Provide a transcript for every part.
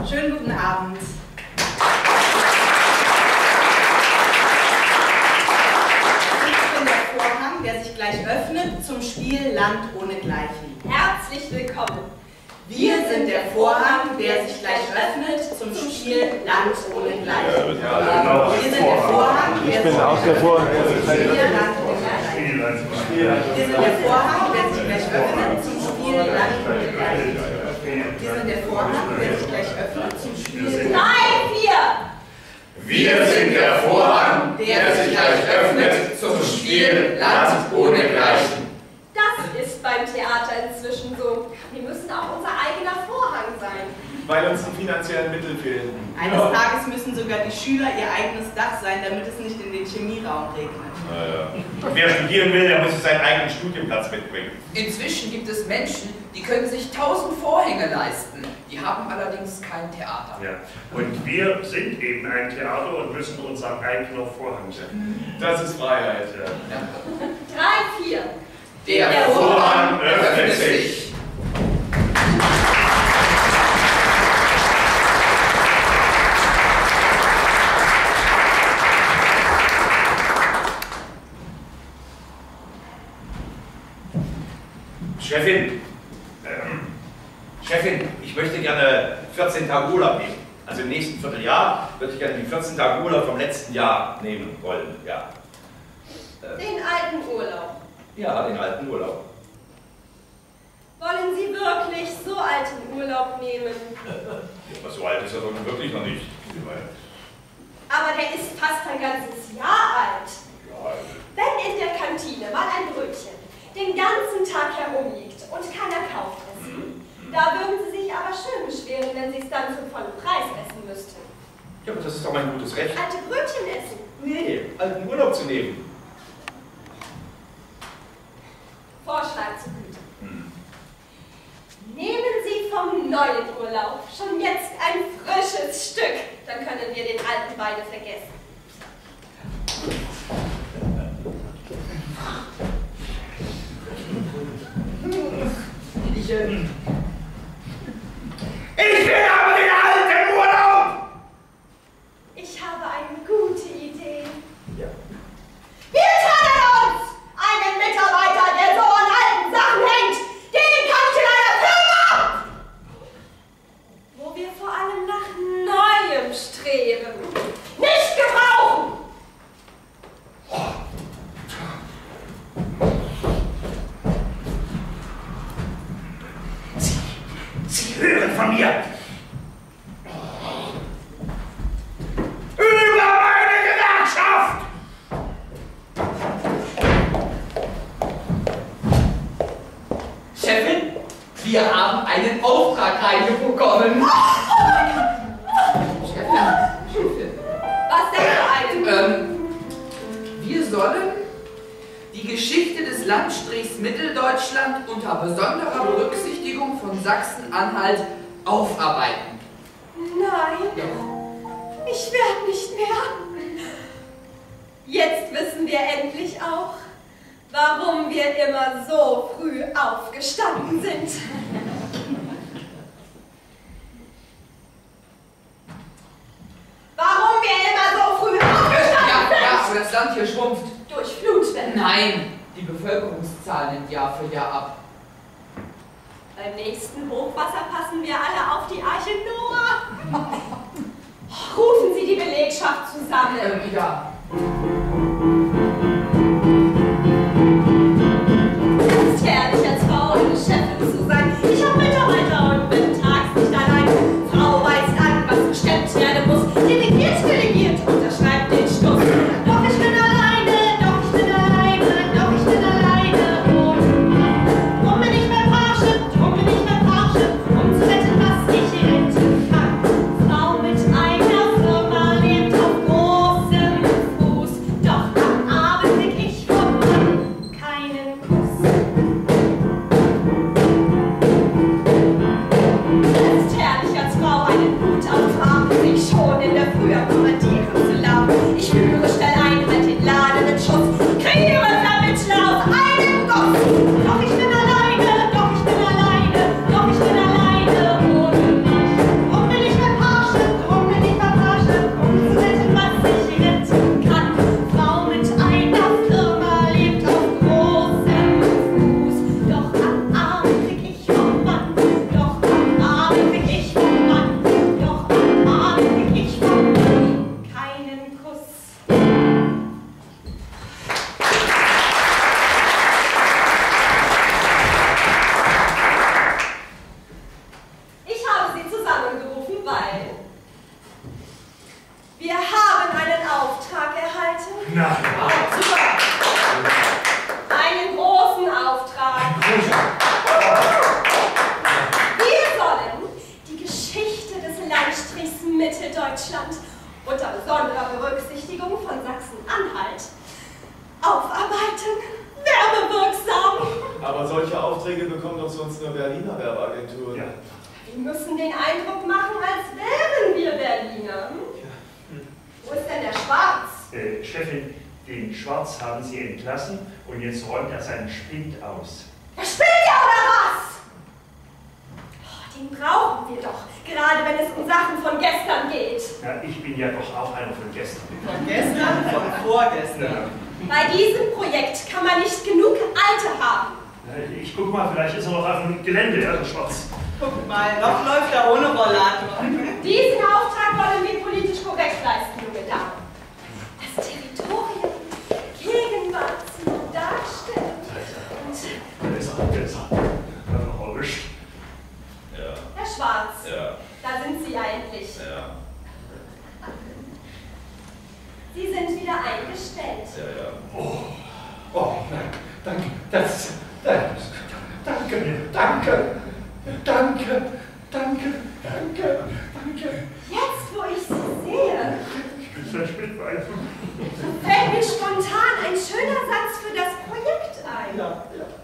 Schönen guten Abend. Ich bin der Vorhang, der sich gleich öffnet zum Spiel Land ohnegleichen. Herzlich willkommen. Wir sind der Vorhang, der sich gleich öffnet zum Spiel Land ohnegleichen. Wir sind der Vorhang, der sich gleich öffnet zum Spiel Land ohnegleichen. Wir sind der Vorhang, der sich gleich öffnet zum Spiel Land ohnegleichen. Wir sind der Vorhang, der sich gleich öffnet zum Spiel. Nein, Wir sind der Vorhang, der sich gleich öffnet zum Spiel Land ohnegleichen. Das ist beim Theater inzwischen so. Wir müssen auch unser eigener Vorhang sein. Weil uns die finanziellen Mittel fehlen. Eines Tages müssen sogar die Schüler ihr eigenes Dach sein, damit es nicht in den Chemieraum regnet. Wer studieren will, der muss sich seinen eigenen Studienplatz mitbringen. Inzwischen gibt es Menschen, die können sich 1000 Vorhänge leisten. Die haben allerdings kein Theater. Ja. Und wir sind eben ein Theater und müssen unser eigener Vorhang sein. Das ist Freiheit. Ja. 3, 4. Der Vorhang öffnet sich. Chefin, ich möchte gerne 14 Tage Urlaub nehmen. Also im nächsten Vierteljahr würde ich gerne die 14 Tage Urlaub vom letzten Jahr nehmen wollen. Ja. Den alten Urlaub. Ja, den alten Urlaub. Wollen Sie wirklich so alten Urlaub nehmen? Aber so alt ist er doch wirklich noch nicht. Aber der ist fast ein ganzes Jahr alt. Wenn in der Kantine mal ein Brötchen den ganzen Tag herumliegt und keiner kauft es, da würden Sie sich aber schön beschweren, wenn Sie es dann zum vollen Preis essen müssten. Ja, aber das ist doch mein gutes Recht. Alte Brötchen essen? Nee, alten Urlaub zu nehmen. Vorschlag zu Güte. Nehmen Sie vom neuen Urlaub schon jetzt ein frisches Stück, dann können wir den alten beide vergessen. Ich will aber den alten Urlaub! Ich habe eine gute Idee. Ja. Wir trennen uns! Einen Mitarbeiter, der so an alten Sachen hängt, den kann ich in einer Firma! Wo wir vor allem nach Neuem streben. Nicht gebrauchen! Sie hören von mir! Über meine Gewerkschaft! Chefin, wir haben einen Auftrag reinbekommen. Chefin. Was denn für einen? Wir sollen die Geschichte des Landstrichs Mitteldeutschland unter besonderer Berücksichtigung von Sachsen-Anhalt aufarbeiten. Nein, ich werde nicht mehr. Jetzt wissen wir endlich auch, warum wir immer so früh aufgestanden sind. Warum wir immer so früh aufgestanden sind? Ja, aber das Land hier schrumpft. Durch Flutwellen. Nein, die Bevölkerungszahl nimmt Jahr für Jahr ab. Beim nächsten Hochwasser passen wir alle auf die Arche Noah. Rufen Sie die Belegschaft zusammen. Ja. Es ist herrlich, als Frau eine Chefin zu sein. Ich habe Mitarbeiter und bin tags nicht allein. Frau weist an, was bestimmt werden muss. Delegiert, unterschreibt den Schluss. Doch ich bin alleine, doch ich bin alleine, doch ich bin alleine. Drum bin ich beim Fahrschip, um zu retten, was ich retten kann. Frau mit einer Firma lebt auf großem Fuß, doch am Mitteldeutschland unter besonderer Berücksichtigung von Sachsen-Anhalt aufarbeiten. Werbewirksam. Aber solche Aufträge bekommen doch sonst nur Berliner Werbeagenturen. Ja. Wir müssen den Eindruck machen, als wären wir Berliner. Wo ist denn der Schwarz? Chefin, den Schwarz haben Sie entlassen und jetzt räumt er seinen Spind aus. Der spinnt ja oder was? Oh, den brauchen wir doch, gerade wenn es um Sachen von gestern geht. Ja, ich bin ja doch auch einer von gestern. Von gestern, von vorgestern. Bei diesem Projekt kann man nicht genug Alte haben. Ich guck mal, vielleicht ist er noch auf dem Gelände, ja, der Schwarz. Guck mal, noch läuft er ohne Rollator. Diesen Auftrag wollen wir politisch korrekt leisten, junge Dame. Das Territorium Gegenwartsnah darstellt. Besser. Erwischt. Ja. Herr Schwarz, Ja. da sind Sie ja endlich. Ja. Sie sind wieder eingestellt. Ja. Oh, nein, danke. Jetzt, wo ich Sie sehe, Ich bin sehr Spinnweifen. fällt mir spontan ein schöner Satz für das Projekt ein. Ja.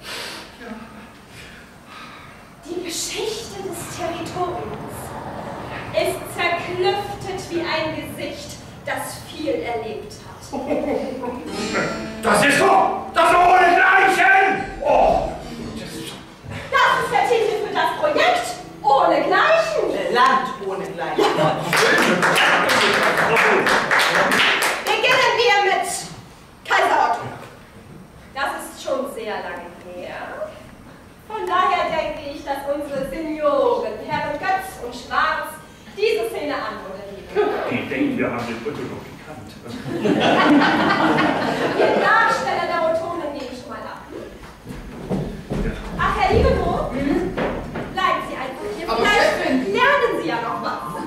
Die Geschichte des Territoriums ist zerklüftet wie ein Gesicht, das viel erlebt hat. Das ist so! Das ist ohnegleichen! Oh! Das ist der Titel für das Projekt. Ohnegleichen. Land ohne Gleichen. Beginnen wir mit Kaiser Otto. Das ist schon sehr lange her. Von daher denke ich, dass unsere Senioren, Herren Götz und Schwarz, diese Szene anmoderieren. Die denken, wir haben den Otto noch gekannt. Den Darsteller der Rotonde nehme ich mal ab. Ach, Herr Igono, bleiben Sie einfach hier. Aber Vielleicht Chefin. lernen Sie ja noch was.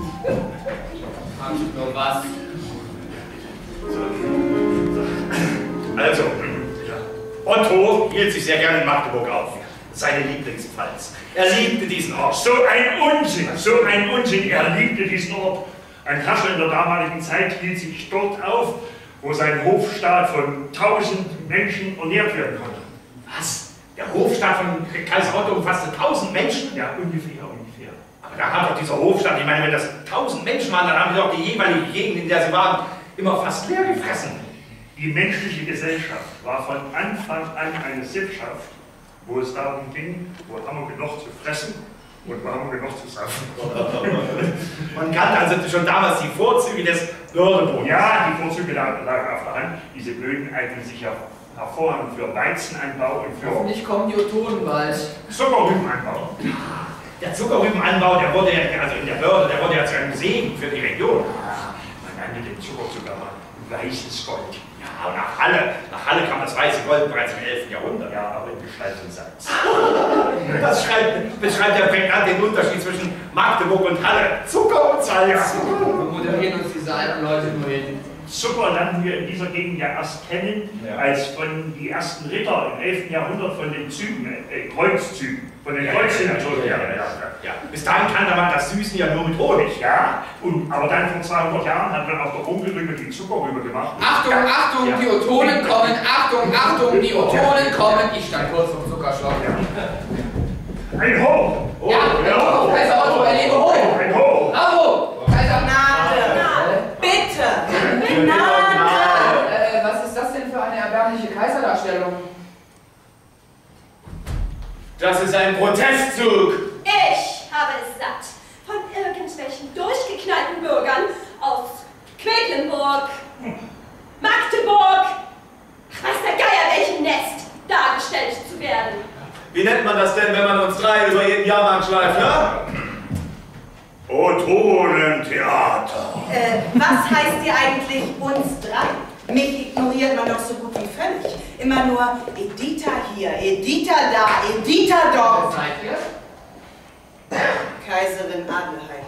Hast du was? Also, Otto hielt sich sehr gerne in Magdeburg auf. Seine Lieblingspfalz. Er liebte diesen Ort. So ein Unsinn. Er liebte diesen Ort. Ein Herrscher in der damaligen Zeit hielt sich dort auf, wo sein Hofstaat von 1000 Menschen ernährt werden konnte. Was? Der Hofstaat von Kaiser Otto umfasste 1000 Menschen? Ja, ungefähr. Aber da hat doch dieser Hofstaat, ich meine, wenn das 1000 Menschen waren, dann haben die doch die jeweilige Gegend, in der sie waren, immer fast leer gefressen. Die menschliche Gesellschaft war von Anfang an eine Sippschaft, wo es darum ging, wo haben wir genug zu fressen und wo haben wir genug zu saufen. Man kannte also schon damals die Vorzüge des Bördebodens. Ja, die Vorzüge lagen auf der Hand. Diese Böden eignen sich ja hervorragend für Weizenanbau und für Hoffentlich kommen die Otonen bald. Zuckerrübenanbau. Der Zuckerrübenanbau, der wurde ja, also in der Börde, der wurde ja zu einem Segen für die Region. Man nannte den Zucker sogar mal weißes Gold. Ja, und nach Halle kam das weiße Gold bereits im 11. Jahrhundert. Ja, aber in Gestalt von Salz. Das beschreibt ja prägnant den Unterschied zwischen Magdeburg und Halle. Zucker und Salz. Wir moderieren uns diese alten Leute nur hin. Zucker lernen wir in dieser Gegend ja erst kennen, als von die ersten Ritter im 11. Jahrhundert von den Kreuzzügen, von den Kreuzzügen. Ja. Bis dahin kannte man das Süßen ja nur mit Honig. Ja, aber dann vor 200 Jahren hat man auf der Rumgelrübe die Zuckerrübe gemacht. Achtung, Achtung, Ja. die Otonen kommen! Achtung, Achtung, die Otonen kommen! Ich stand kurz vom Zuckerschlock. Ein Hoch! Ja, Hoch, Kaiser Otto, er lebe hoch! Ein Hoch! Bravo! Kaiser Gnade! Bitte! Gnade! Was ist das denn für eine erbärmliche Kaiserdarstellung? Das ist ein Protestzug. Ich habe es satt, von irgendwelchen durchgeknallten Bürgern aus Quedlinburg, Magdeburg, weiß der Geier welchem Nest, dargestellt zu werden. Wie nennt man das denn, wenn man uns drei über jeden Jahrmarkt schleift, ne? Otonentheater. Was heißt hier eigentlich uns drei? Mich ignoriert man doch so gut wie völlig. Immer nur Editha hier, Editha da, Editha Wer dort. seid ihr? Kaiserin Adelheid.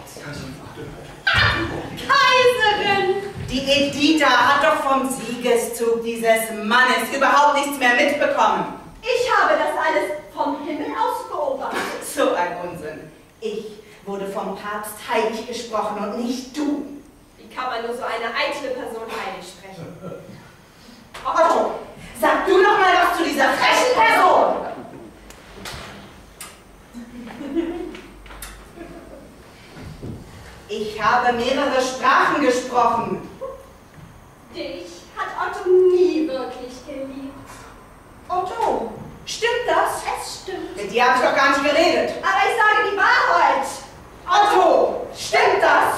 Kaiserin! Die Editha hat doch vom Siegeszug dieses Mannes überhaupt nichts mehr mitbekommen. Ich habe das alles vom Himmel aus beobachtet. So ein Unsinn. Ich wurde vom Papst heilig gesprochen und nicht du. Wie kann man nur so eine eitle Person heilig sprechen? Otto, sag du noch mal was zu dieser frechen Person! Ich habe mehrere Sprachen gesprochen. Dich hat Otto nie wirklich geliebt. Otto, stimmt das? Es stimmt. Mit dir habe ich doch gar nicht geredet. Aber ich sage die Wahrheit. Otto, stimmt das?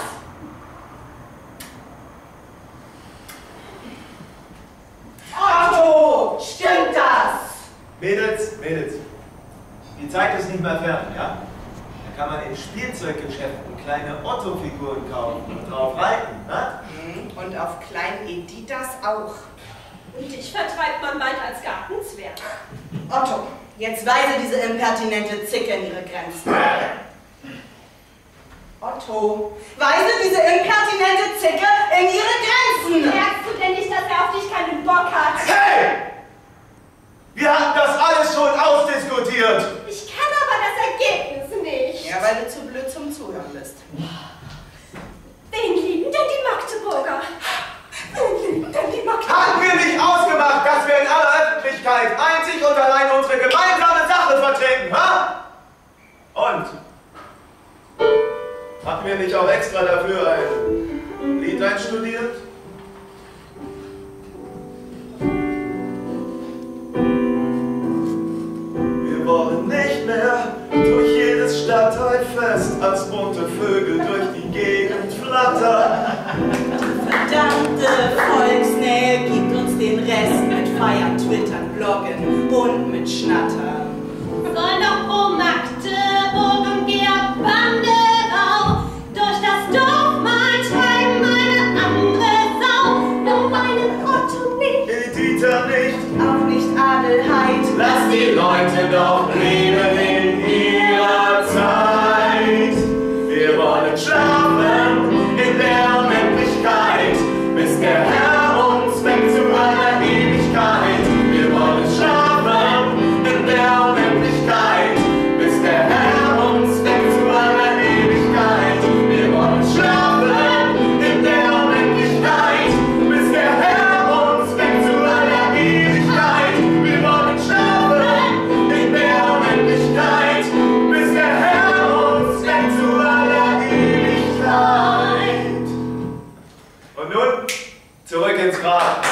Otto, stimmt das? Mädels, die Zeit ist nicht mehr fern, ja? Da kann man in Spielzeuggeschäften kleine Otto-Figuren kaufen und drauf reiten, ne? Und auf kleinen Editas auch. Und dich vertreibt man bald als Gartenzwerg. Otto, jetzt weise diese impertinente Zicke in ihre Grenzen. Otto, weise diese impertinente Zicke in ihre Grenzen! Merkst du denn nicht, dass er auf dich keinen Bock hat? Hey! Wir hatten das alles schon ausdiskutiert! Ich kenne aber das Ergebnis nicht. Ja, weil du zu blöd zum Zuhören bist. Wen lieben denn die Magdeburger? Wen lieben denn die Magdeburger? Haben wir nicht ausgemacht, dass wir in aller Öffentlichkeit einzig und allein unsere gemeinsame Sache vertreten, ha? Und? Hatten wir nicht auch extra dafür ein Lied einstudiert? Wir wollen nicht mehr durch jedes Stadtteilfest als bunte Vögel durch die Gegend flattern. Verdammte Volksnähe gibt uns den Rest mit Feiern, Twittern, Bloggen und mit Schnattern. Soll doch um Magdeburg und Georg-Banderau durch das Dorf mal treiben eine andere Sau. Nur meinen Otto nicht, Editha nicht, Auch nicht Adelheid. lass die Leute doch leben in ihrer Zeit. Wir wollen schlafen in der Unendlichkeit, bis der Herr uns weckt zu aller Ewigkeit. Wir wollen schlafen in der Unendlichkeit, bis der Herr uns weckt zu aller Ewigkeit. Wir wollen schlafen in der Unendlichkeit, bis der Herr uns weckt zu aller Ewigkeit. Wir wollen schlafen in der Unendlichkeit, bis der Herr uns weckt zu aller Ewigkeit. Und nun zurück ins Grab.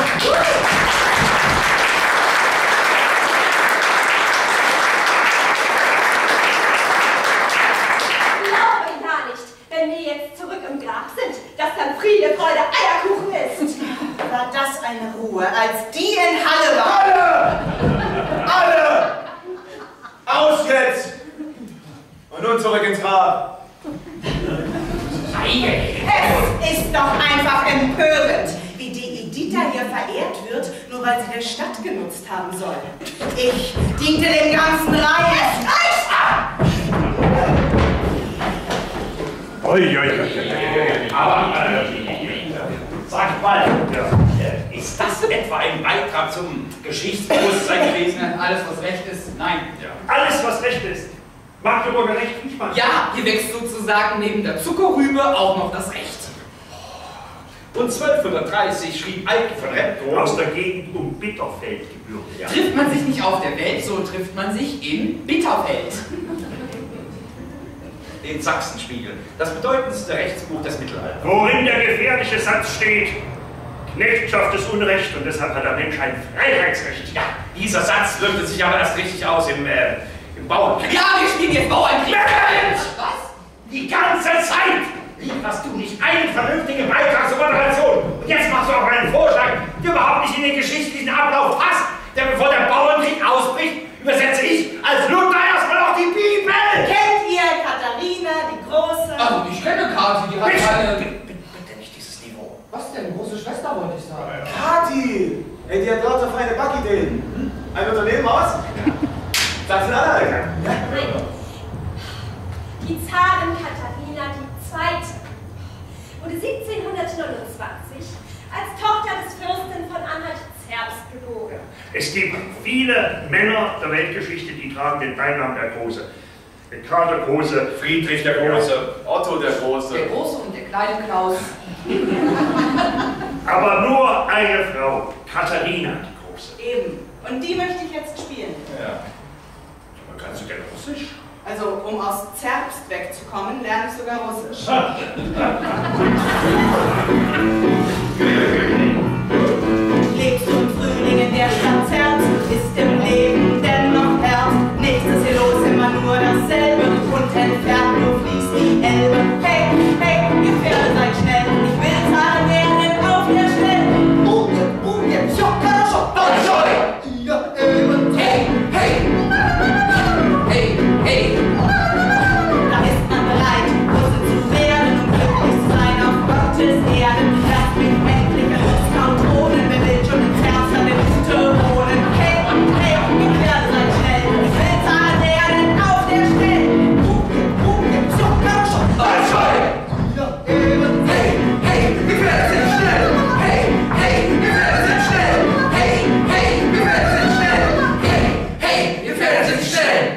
ich glaube ja nicht, wenn wir jetzt zurück im Grab sind, dass dann Friede, Freude, Eierkuchen ist. War das eine Ruhe, als die in Halle war? Alle! Aus jetzt! Und nun zurück ins Grab. Es ist doch einfach empörend, wie die Editha hier verehrt wird, nur weil sie der Stadt genutzt haben soll. Ich diente dem ganzen Reich. Aber, sag mal, ist das etwa ein Beitrag zum Geschichtsbewusstsein gewesen? Alles, was recht ist, nein. Alles, was recht ist. Magdeburger Recht nicht mal. Ja, hier wächst sozusagen neben der Zuckerrübe auch noch das Recht. Und 1230 schrieb Eike von Reptow Aus der Gegend um Bitterfeld gebürtig. Ja. Trifft man sich nicht auf der Welt, so trifft man sich in Bitterfeld. den Sachsenspiegel, das bedeutendste Rechtsbuch des Mittelalters. Worin der gefährliche Satz steht: Knechtschaft ist Unrecht und deshalb hat der Mensch ein Freiheitsrecht. Ja, dieser Satz wirkte sich aber erst richtig aus im Bauernkrieg. Ja, wir spielen jetzt Bauernkrieg. Was? Die ganze Zeit lieferst du nicht einen vernünftigen Beitrag zur Moderation. Und jetzt machst du auch einen Vorschlag, der überhaupt nicht in den geschichtlichen Ablauf passt. Denn bevor der Bauernkrieg ausbricht, übersetze ich als Luther erstmal auch die Bibel. Kennt ihr Katharina, die Große? Also, ich kenne Kathi, die hat eine... Bitte nicht dieses Niveau. Was denn? Große Schwester wollte ich sagen. Kathi! Ey, die hat lauter feine Backideen. Ein Unternehmen aus? Sagst du alle? Ja. Die Zarin Katharina II. wurde 1729 als Tochter des Fürsten von Anhalt-Zerbst geboren. Es gibt viele Männer der Weltgeschichte, die tragen den Beinamen der Große. Karl der Große, Friedrich der Große, Otto der Große. Der Große und der kleine Klaus. aber nur eine Frau, Katharina die Große. Eben. Und die möchte ich jetzt spielen. Ja. Aber kannst du denn Russisch? Also, um aus Zerbst wegzukommen, lerne ich sogar Russisch. Lebst du im Frühling in der Stadt Zerbst, ist im Leben dennoch Herbst. Nichts ist hier los, immer nur dasselbe und entfernt nur fließt die Elbe. Hey, hey, ihr Pferde seid schnell, ich will zahlen werden auf der Stelle. Ja, eben. Hey, hey! Hey, hey! Da ist man bereit, Russe zu werden und glücklich zu sein auf Gottes Erde. Das mit männlicher Lust kaum Drohnen, wer will schon im Herbst an den Hütte wohnen. Hey, hey, ihr Pferde seid schnell, ich will zahlen werden auf der Stelle. Zucker, ja, eben. Hey, hey, wir Pferde sind schnell! Hey, hey, wir Pferde sind schnell! Hey, hey, wir Pferde sind schnell! Hey, hey, wir Pferde sind schnell!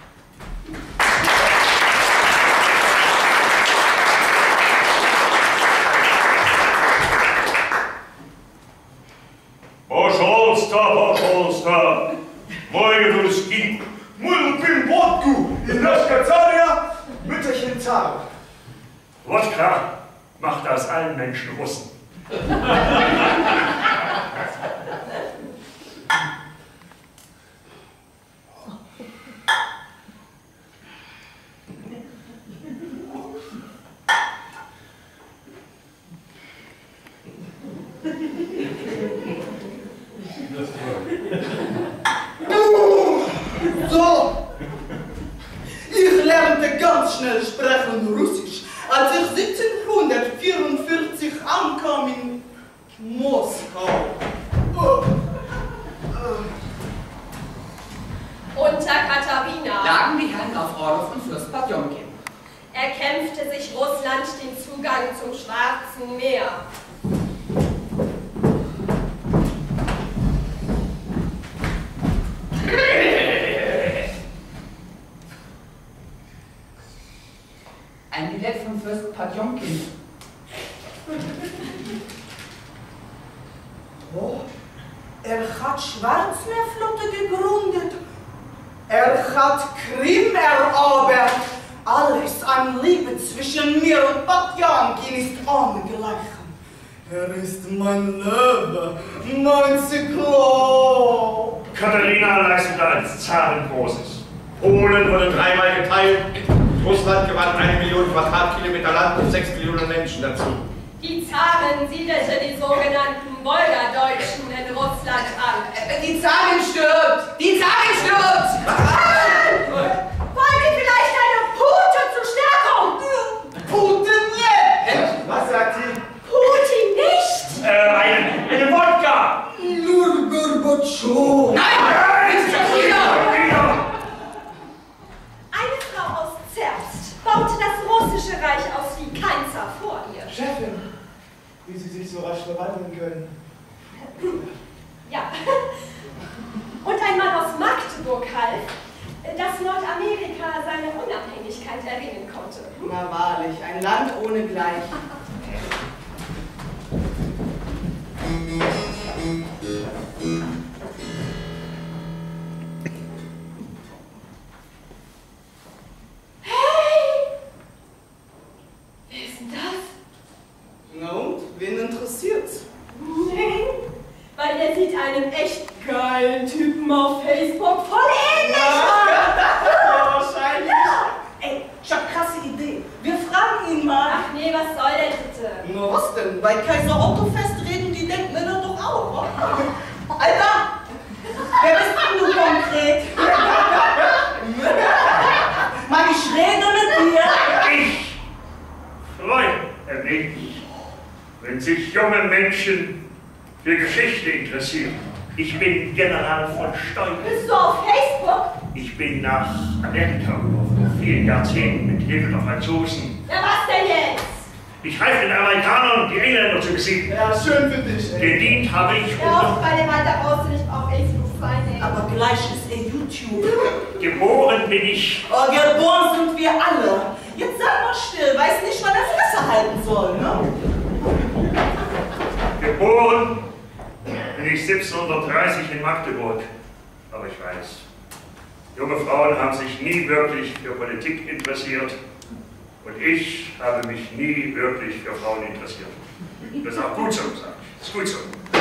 Пожалуйста, мои русские, мы любим водку и наш Кацария, Mütterchen zart. Wodka macht aus allen Menschen Russen. So, ich lernte ganz schnell sprechen Russisch, als ich 1744 ankam in Moskau. Unter Katharina Lagen die Herren auf Orlov und Fürst Potjomkin. erkämpfte sich Russland den Zugang zum Schwarzen Meer. Ein Billett von Fürst Potjomkin. Oh, er hat Schwarzmeerflotte gegründet. Er hat Krim erobert. Alles an Liebe zwischen mir und Potjomkin ist ohnegleichen. Er ist mein Löwe, mein Zyklop. Katharina leistete als Zarin Großes. Polen wurde dreimal geteilt. Russland gewann 1 Million Quadratkilometer Land und 6 Millionen Menschen dazu. Die Zarin siedelte die sogenannten Wolgadeutschen in Russland an. Die Zarin stirbt! Die Zarin stirbt! Wollt ihr vielleicht eine Pute zur Stärkung? Putin lebt! Was sagt sie? Putin nicht! Eine Wodka! Nur Gorbatschow! Nein! Nicht schon wieder! Eine Frau aus Zerbst baute das russische Reich aus wie kein Zar vor ihr. Chefin, wie Sie sich so rasch verwandeln können. Ja. Und ein Mann aus Magdeburg half, dass Nordamerika seine Unabhängigkeit erringen konnte. Na wahrlich, ein Land ohne Gleich. Hey! Wer ist denn das? Na und? Wen interessiert's? Nein, weil der sieht einem echt geilen Typen auf Facebook voll ähnlich Ja, wahrscheinlich. Ja. Ey, ich hab krasse Idee. Wir fragen ihn mal. Ach nee, was soll der bitte? Na was denn? Bei Kaiser Otto festreden die Denkmäler doch auch. Alter! Wer bist denn du konkret? Mann, ich rede mit dir. Ich freue mich, wenn sich junge Menschen für Geschichte interessieren. Ich bin General von Steuern. Bist du auf Facebook? Ich bin nach Amerika vor vielen Jahrzehnten mit Hilfe der Franzosen. Ja, was denn jetzt? Ich half den Amerikanern, die Engländer zu besiegen. Ja, schön für dich, ey. Gedient habe ich Ja, oft bei dem Alter brauchst du nicht auf Facebook sein, ey. Aber gleich ist er YouTube. Geboren bin ich. Oh, geboren sind wir alle. Jetzt sag mal still, weiß nicht, wann er Fresse halten soll, ne? Geboren bin ich 1730 in Magdeburg. Aber ich weiß, junge Frauen haben sich nie wirklich für Politik interessiert. Und ich habe mich nie wirklich für Frauen interessiert. Das ist auch gut so, sag ich. Das ist gut so.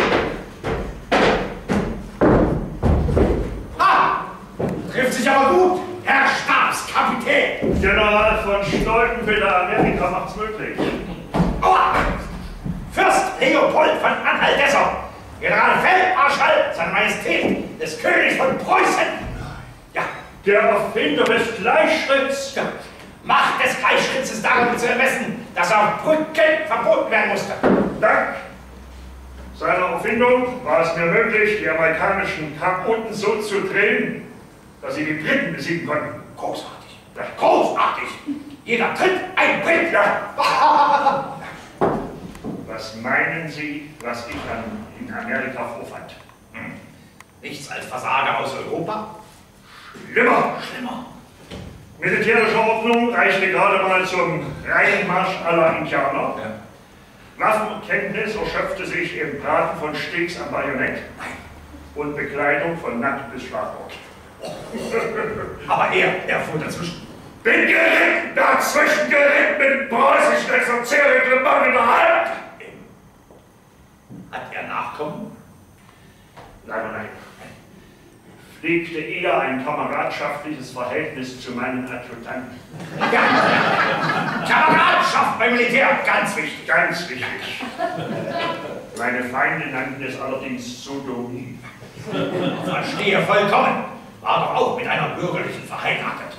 Ah! Trifft sich aber gut, Herr Stabskapitän! General von Stoltenfelder, Amerika macht's möglich. Oh! Fürst Leopold von Anhalt-Dessau, Generalfeldmarschall seiner Majestät des Königs von Preußen! Ja, Der Erfinder des Gleichschritts. ja. Macht des Gleichschritts ist darin zu ermessen, dass er auf Brücken verboten werden musste. Dank seiner Erfindung war es mir möglich, die amerikanischen Kanuten so zu drehen, dass sie die Briten besiegen konnten. Großartig. Ja, großartig. Jeder tritt ein Brit. Ja. Was meinen Sie, was ich in Amerika vorfand? Nichts als Versager aus Europa? Schlimmer! Schlimmer. Militärische Ordnung reichte gerade mal zum Reihenmarsch aller Indianer. Ja. Waffenkenntnis erschöpfte sich im Braten von Steaks am Bajonett und Bekleidung von Nackt bis Schlafrock. Aber er fuhr dazwischen. Bin geritten, dazwischen geritten mit preußischen Exerzierreglement in der Hand! Hat er Nachkommen? Leider nein. Pflegte eher ein kameradschaftliches Verhältnis zu meinen Adjutanten. Ja. Kameradschaft beim Militär, ganz wichtig. Ganz wichtig. Meine Feinde nannten es allerdings Sodomie. Verstehe vollkommen. War doch auch mit einer bürgerlichen verheiratet.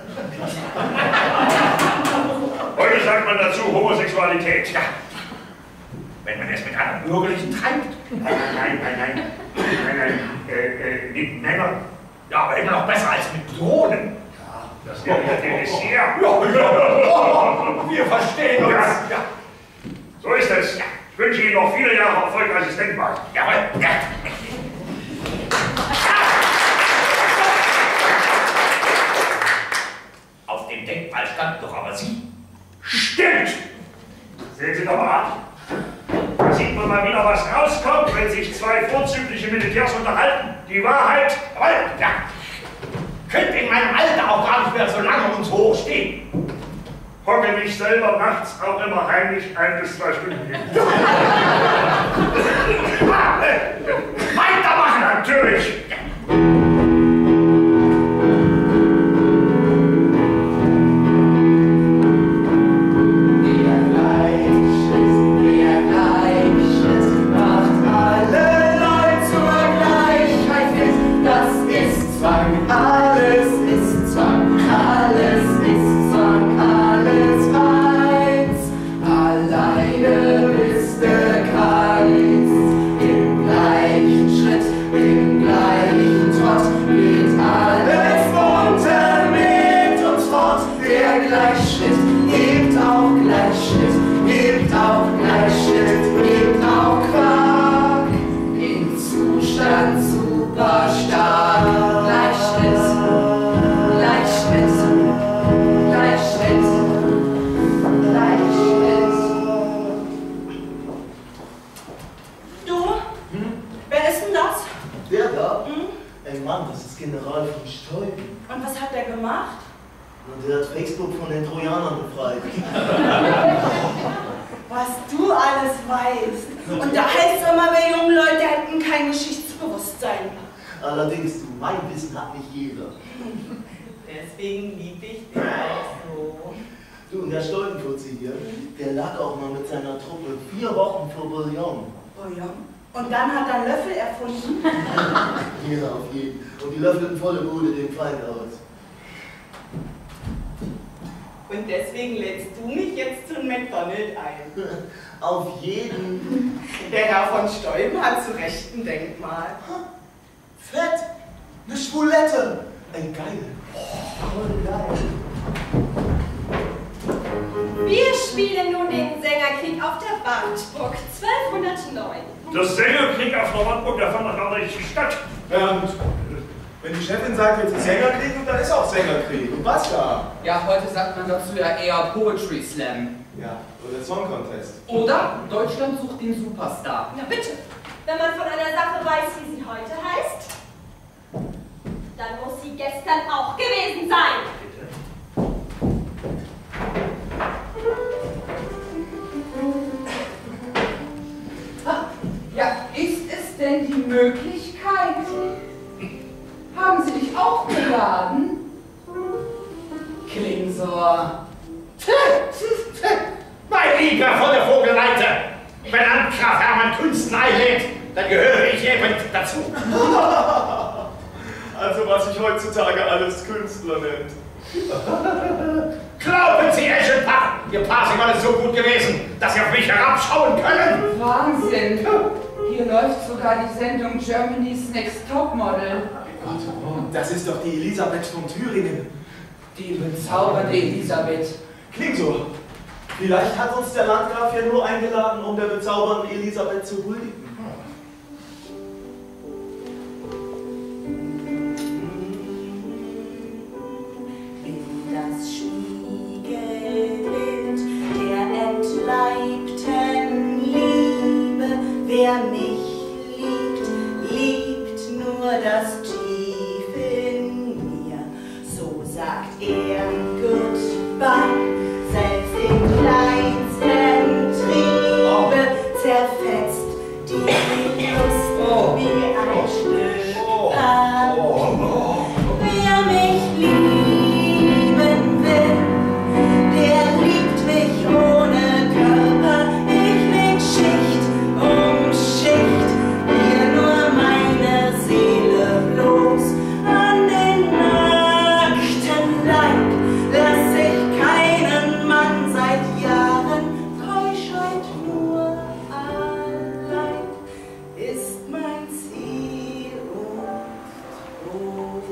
Heute sagt man dazu Homosexualität. Ja. Wenn man es mit einer bürgerlichen treibt. Nein. Mit Männern. Ja, aber immer noch besser als mit Drohnen. Das wäre ja der Dessert. Ja. Wir verstehen uns. Ja. So ist es. Ja. Ich wünsche Ihnen noch viele Jahre erfolgreiches Denkmal. Jawohl. Ja. Auf dem Denkmal stand doch aber Sie. Stimmt! Sehen Sie doch mal an. Da sieht man mal wieder, was rauskommt, wenn sich zwei vorzügliche Militärs unterhalten. Die Wahrheit. Jawohl. Ja. Könnte in meinem Alter auch gar nicht mehr so lange und so hoch stehen. Hocke mich selber nachts auch immer heimlich 1 bis 2 Stunden hin. Weitermachen! Natürlich! Deswegen liebe ich den auch so. Du, und der Stoltenfurzi hier, der lag auch mal mit seiner Truppe 4 Wochen vor Bouillon. Bouillon? Und dann hat er einen Löffel erfunden? Ja, auf jeden. Und die löffelten volle Bude den Feind aus. Und deswegen lädst du mich jetzt zum McDonald's ein? Auf jeden. Der Herr von Stolpen hat zu Recht ein Denkmal. Fett! Eine Schwulette! Ein geil. Voll geil. Wir spielen nun den Sängerkrieg auf der Wartburg 1209. Der Sängerkrieg auf der Wartburg, der fand doch gar nicht statt. Wenn die Chefin sagt, jetzt ist Sängerkrieg, und dann ist auch Sängerkrieg. Und was da? Ja, heute sagt man dazu ja eher Poetry Slam. Ja, oder Song Contest. Oder Deutschland sucht den Superstar. Na bitte, wenn man von einer Sache weiß, wie sie heute heißt, dann muss sie gestern auch gewesen sein. Ja, ist es denn die Möglichkeit? Haben Sie dich auch geladen? Klingsor. Mein Lieber von der Vogelweite, wenn Landgraf Hermann Künstler einlädt, dann gehöre ich eben dazu. Also was sich heutzutage alles Künstler nennt. Glauben Sie, Eschenbach, Ihr Parsival ist so gut gewesen, dass Sie auf mich herabschauen können? Wahnsinn! Hier läuft sogar die Sendung Germany's Next Topmodel. Das ist doch die Elisabeth von Thüringen. Die bezaubernde Elisabeth. Klingt so. Vielleicht hat uns der Landgraf ja nur eingeladen, um der bezaubernden Elisabeth zu huldigen. Das Spiegelbild der entleibten Liebe, wer mich liebt, liebt nur das Tief in mir. So sagt er Goodbye, selbst im kleinsten Triebe zerfetzt die Lust wie ein Stück Papier. Wer mich lieben will, der liebt mich ohne Körper. Ich leg Schicht um Schicht, hier nur meine Seele bloß. An den nackten Leib lass ich keinen Mann seit Jahren. Keuschheit nur allein ist mein Ziel und Trost.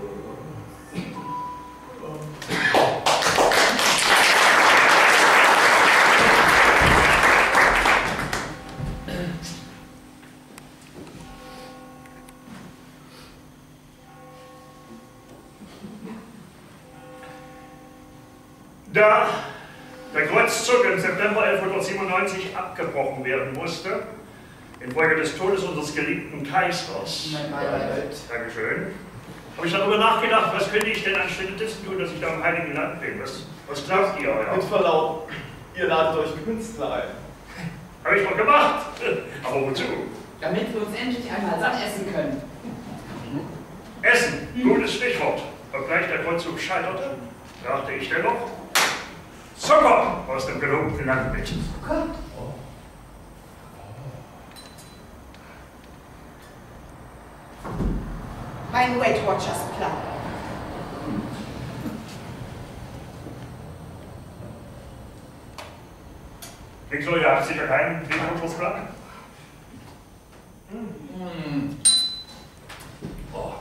Da der Kreuzzug im September 1197 abgebrochen werden musste, infolge des Todes unseres geliebten Kaisers, Dankeschön, habe ich darüber nachgedacht, was könnte ich denn anstelle dessen tun, dass ich da im Heiligen Land bin? Was glaubt ihr? Ja? Mit Verlaub, ihr ladet euch Künstler ein. Habe ich doch gemacht. Aber wozu? Damit wir uns endlich einmal satt essen können. Essen, gutes Stichwort. Obgleich der Kreuzzug scheiterte, brachte ich dennoch Zucker aus dem gelobten Land mit. Zucker? Mein Weight Watchers Plan. Klingt so, ihr habt sicher keinen Wettbewerbsplan? Oh.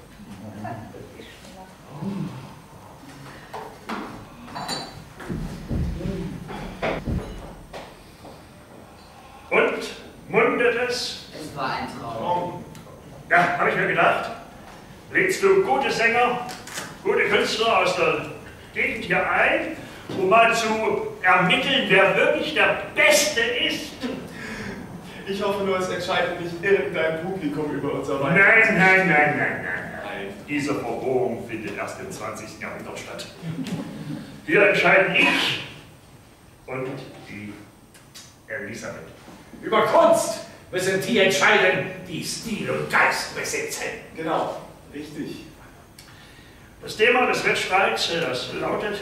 Und? Mundet es? Es war ein Traum. Ja, habe ich mir gedacht. Lädst du gute Sänger, gute Künstler aus der Gegend hier ein, um mal zu ermitteln, wer wirklich der Beste ist? Ich hoffe nur, es entscheidet nicht irgendein Publikum über unser Nein. Diese Verrohung findet erst im 20. Jahrhundert statt. Hier entscheiden ich und die Elisabeth. Über Kunst müssen die entscheiden, die Stil und Geist besitzen. Genau, richtig. Das Thema des Wettstreits, das lautet: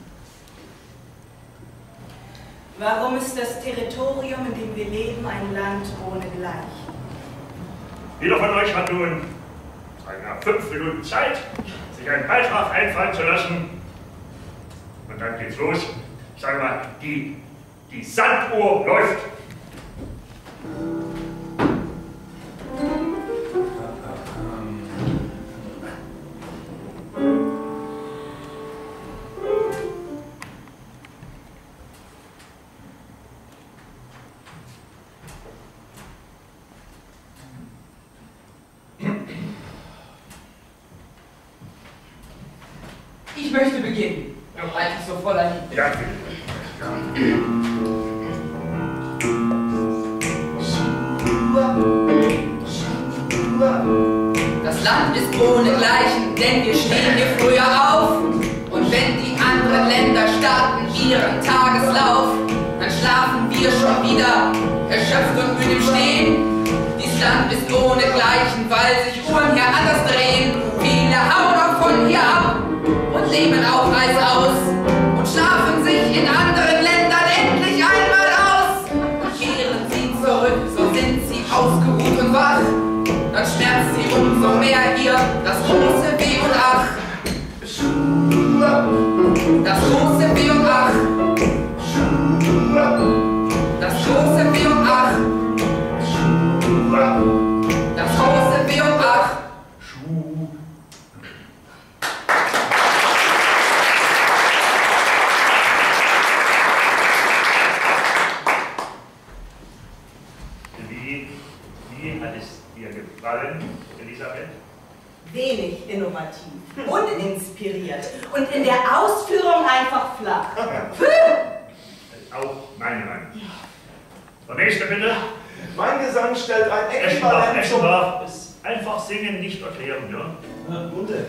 Warum ist das Territorium, in dem wir leben, ein Land ohne Gleich? Jeder von euch hat nun 5 Minuten Zeit, sich einen Beitrag einfallen zu lassen. Und dann geht's los. Ich sage mal, die Sanduhr läuft. möchte beginnen. Eigentlich so voller Liebe. Ja, Das Land ist ohnegleichen, denn wir stehen hier früher auf. Und wenn die anderen Länder starten ihren Tageslauf, dann schlafen wir schon wieder, erschöpft und müde im Stehen. Dies Land ist ohnegleichen, weil sich Uhren hier anders drehen. Viele hauen auch von hier ab und leben auch reißaus und schlafen sich in anderen Ländern endlich einmal aus. Und kehren sie zurück, so sind sie ausgeruht und wach. Dann schmerzt sie umso mehr hier das große Weh und Ach. Das große Weh und Ach. Das große Weh und Ach. Das große Weh und Ach. Wie hat es dir gefallen, Elisabeth? Wenig innovativ und inspiriert und in der Ausführung einfach flach. Auch meine Meinung. Der nächste bitte. Mein Gesang stellt ein Äquivalent zum... Eschendorf ist einfach singen, nicht erklären, ja? Munde.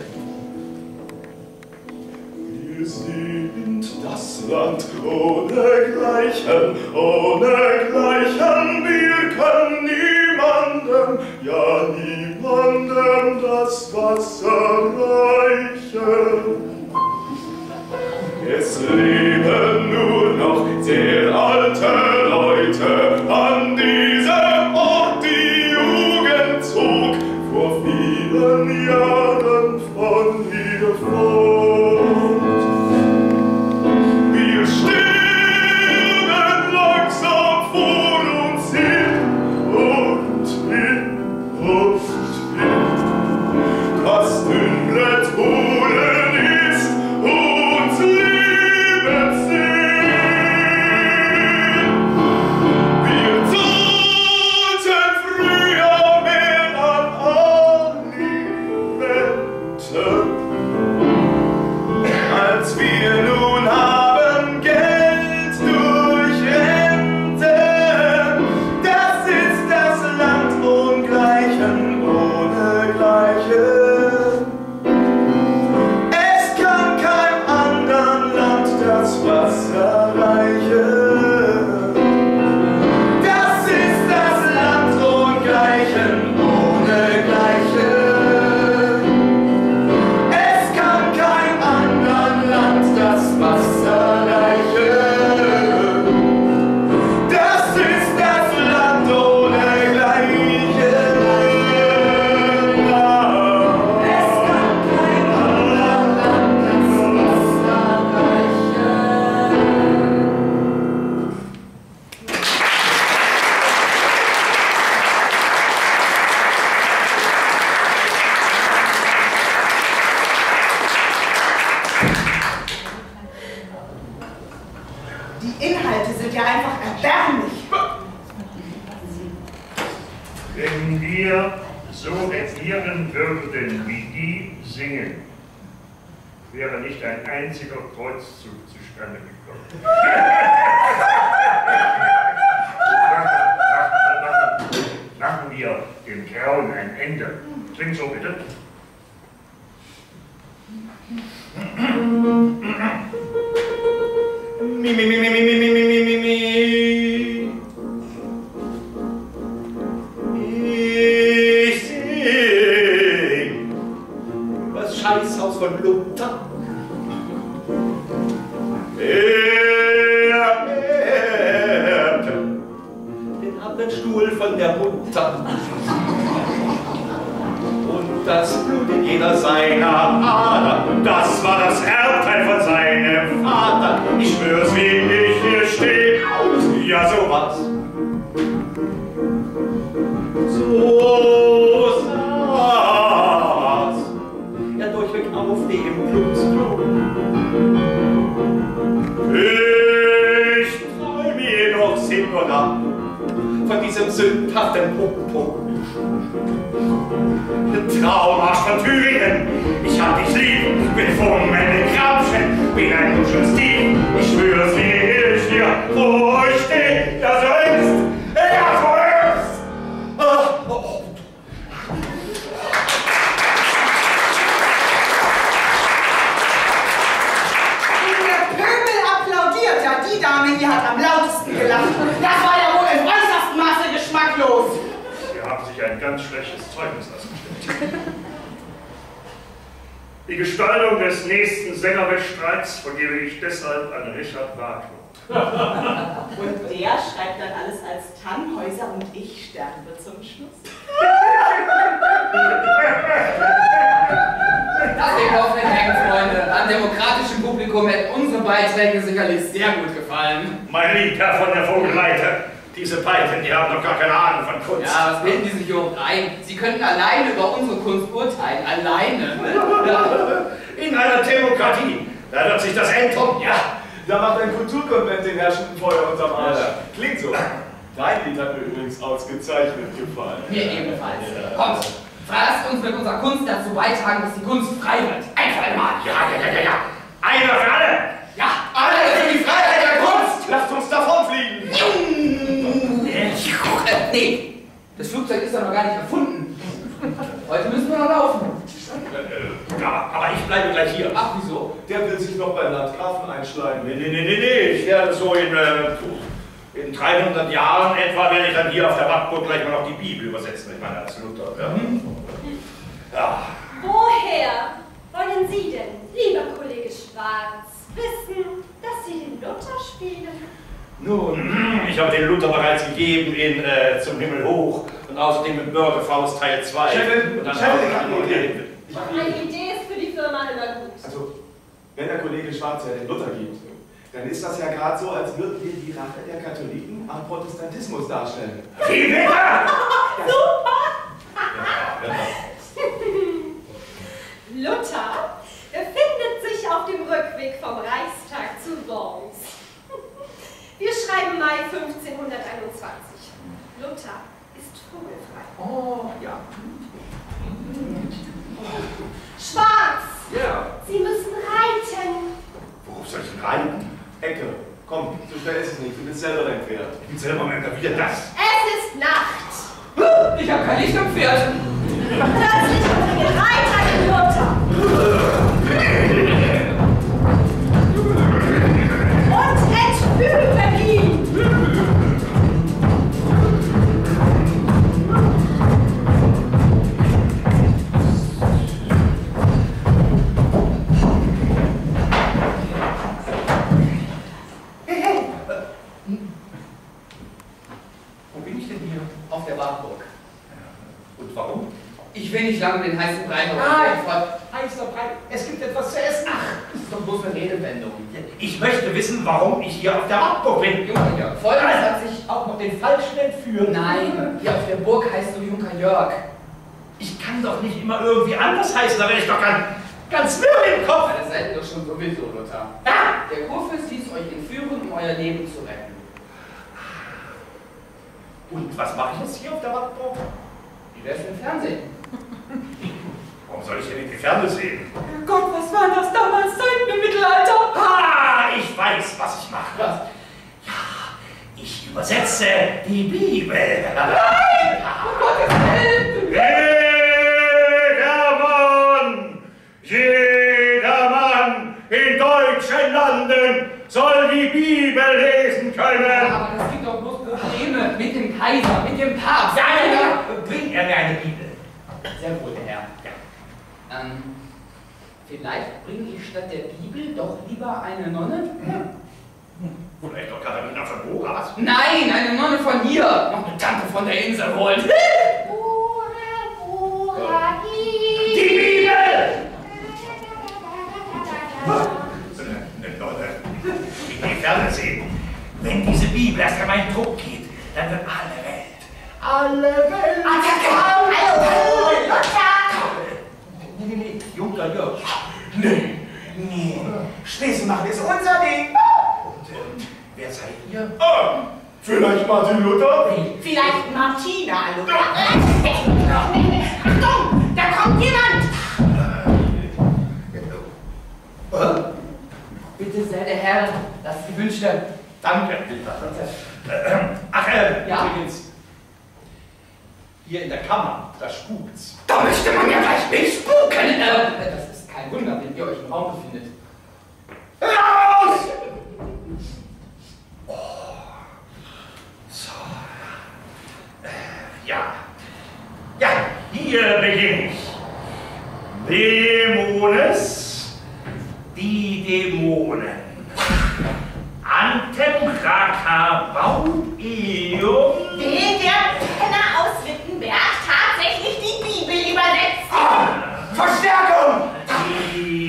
Wir sind das Land ohnegleichen, ohnegleichen. Wir können niemandem, ja niemandem das Wasser reichen. Es leben nur noch sehr alte Leute an diesem Ort. Die Jugend zog vor vielen Jahren von hier fort. Wir sterben langsam vor uns hin und hin und hin. Das Dünnbrett holen ist uns Lebenssinn. Wir sollten früher mehr an Alimenten, als wir nun haben Geld durch Renten. Das ist das Land ungleichen, ohnegleichen. Es kann keinem anderen Land das Wasser reichen. Das ist das Land ungleichen, ohnegleichen. Es kann keinem anderen Land das Wasser reichen. Das ist das Land ohnegleichen. Es kann keinem anderen Land das Wasser reichen. Die Inhalte sind ja einfach erbärmlich. Wenn wir so regieren würden, wie die singen, wäre nicht ein einziger Kreuzzug zustande gekommen. Machen wir dem Grauen ein Ende. Sing so bitte. Mi, mi, mi, mi, mi, mi, mi, mi, mi, mi. Ich sing das Scheißhaus von Luther. Er erbte den Abendstuhl von der Mutter und das Blut in jeder seiner Ader. Das war das Erbteil von seinem Vater. Ich schwör's, wie ich hier stehe. Ja, sowas. So saß er durchweg auf dem Blutsthron. Ich träume jedoch Sinn oder von diesem sündhaften Punkt. Traummarsch von Thüringen, ich hab dich lieb, bin vom Ende Grabchen, bin ein Muschelstief, ich schwör's, wie ich dir, wo ich steh, ja so ist, ja so ist. Der Pöbel applaudiert, ja, die Dame hier hat am lautesten gelacht. Das war ja wohl im äußersten Maße geschmacklos. Sie haben sich ein ganz schlechtes Zeugnis ausgestellt. Die Gestaltung des nächsten Sängerwettstreits vergebe ich deshalb an Richard Wagner. Und der schreibt dann alles als Tannhäuser und ich sterbe zum Schluss. Das geht auf den Hängen, Freunde. An demokratischem Publikum hätten unsere Beiträge sicherlich sehr gut gefallen. Mein lieber Herr von der Vogelweite, diese Beiten, die haben doch gar keine Ahnung von Kunst. Ja, was bilden die sich überhaupt ein? Sie könnten alleine über unsere Kunst urteilen. Alleine. In einer Demokratie, da wird sich das ändern. Ja, da macht ein Kulturkonvent den herrschenden Feuer unterm Arsch. Klingt so. Dein Lied hat mir übrigens ausgezeichnet gefallen. Mir ebenfalls. Kommt, lasst uns mit unserer Kunst dazu beitragen, dass die Kunst frei wird. Ein für alle Mal. Ja. Einer für alle. Ja, Alle für die Freiheit der Kunst! Lasst uns davonfliegen! Nee, das Flugzeug ist doch noch gar nicht erfunden. Heute müssen wir noch laufen. Aber ich bleibe gleich hier. Ach, wieso? Der will sich noch beim Landgrafen einschleimen. Nee. Ich werde so in 300 Jahren etwa, werde ich dann hier auf der Wartburg gleich mal noch die Bibel übersetzen. Ich meine, als Luther. Ja. Woher wollen Sie denn, lieber Kollege Schwarz, wissen, dass Sie den Luther spielen? Nun, ich habe den Luther bereits gegeben in Zum Himmel hoch und außerdem mit Bürgerfaust Teil 2. Chefin, und dann Eine Idee ist für die Firma immer gut. Also, wenn der Kollege Schwarz ja den Luther gibt, dann ist das ja gerade so, als würden wir die Rache der Katholiken am Protestantismus darstellen. Wie bitte? Luther befindet sich auf dem Rückweg vom Reichstag zu Worms. Wir schreiben Mai 1521. Luther ist vogelfrei. Oh, ja. Schwarz! Ja. Sie müssen reiten. Worauf soll ich denn reiten? Ecke, komm, so schnell ist es nicht, du bist selber dein Pferd. Ich bin selber mein wieder das. Es ist Nacht. Ich habe kein Licht am Pferd. Plötzlich kommt ein Reiter in Luther. Und entführen ihn. Wo bin ich denn hier? Auf der Wartburg. Und warum? Ich will nicht lange den heißen Brei Heißer Brei, es gibt etwas zu essen. Ach, das ist doch bloß eine Redewendung. Ich möchte wissen, warum ich hier auf der Wartburg bin. Junker Jörg, Folgendes hat sich... Auch noch den Falschen entführen. Nein, hier auf der Burg heißt du Junker Jörg. Ich kann doch nicht immer irgendwie anders heißen, da werde ich doch ganz wirr im Kopf. Das seid ihr doch schon sowieso, Luther. Ah! Der Kurfürst ließ euch entführen, um euer Leben zu retten. Und was mache ich jetzt hier auf der Wartburg? Wie wär's im Fernsehen? Warum soll ich denn in die Ferne sehen? Gott, was war das damals Zeiten im Mittelalter? Ah, ich weiß, was ich mache. Was? Ich übersetze die Bibel. Nein! Um Gottes Willen! Jedermann in deutschen Landen soll die Bibel lesen können. Aber das gibt doch bloß Probleme mit dem Kaiser, mit dem Papst. Ja, bring er mir eine Bibel. Sehr wohl, Herr. Ja. Vielleicht bringe ich statt der Bibel doch lieber eine Nonne? Vielleicht doch Katharina von Boras? Nein, eine Nonne von hier. Noch eine Tante von der Insel holt. Die Bibel! Eine Nonne. In die Ferne sehen. Wenn diese Bibel erst einmal in Druck geht, dann wird alle Welt. Nee, Junker Jörg. Nee. Schließen machen ist unser Ding. Und wer seid ihr? Vielleicht Martin Luther? Vielleicht Martina Luther. sehr der Herr, das Gewünschte. Danke. Ach, ja? Übrigens, hier in der Kammer, da spukt's. Da möchte man ja gleich nicht spuken. Das ist kein Wunder, wenn ihr euch im Raum befindet. Raus! Oh. So. Ja. Ja, hier beginne ich. Dämones, die Dämonen. Antem Rakabaum Eum. Will der Penner aus Wittenberg tatsächlich die Bibel übersetzt? Verstärkung! Die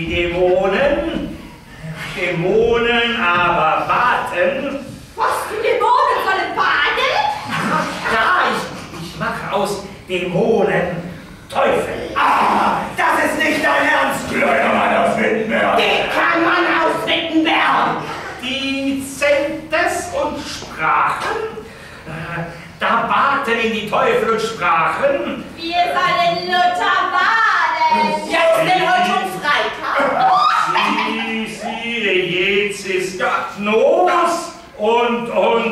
Dämonen aber baten. Was, die Dämonen sollen baden? Ja, ich mache aus Dämonen Teufel. Das ist nicht dein Ernst, kleiner Mann aus Wittenberg. Dicker Mann aus Wittenberg! Die Zentes und sprachen, da baten in die Teufel und sprachen, Wir sollen Luther baden! Ja, ist denn heute schon Freitag? jetzt ist Nos und,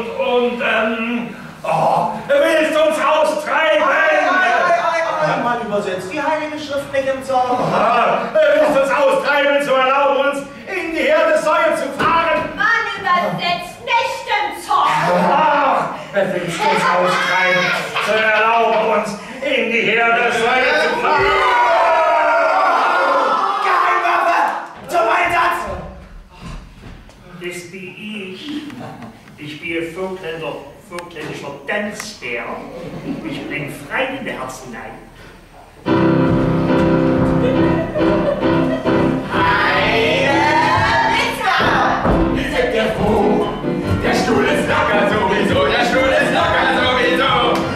willst uns austreiben? Man übersetzt die Heilige Schrift nicht im Zorn. Willst uns austreiben, so erlauben uns, in die Herde Säue zu fahren? Man übersetzt nicht im Zorn! Ach, willst uns austreiben, so erlauben uns, in die Herde Säue zu fahren? Geheimwaffe! Zum Einsatz! Das bin ich. Ich bin vogtländischer Tanzbär. Ich bring frei in der Herzen ein. Wir sind der Froh. Der Stuhl ist locker sowieso. Der Stuhl ist locker sowieso.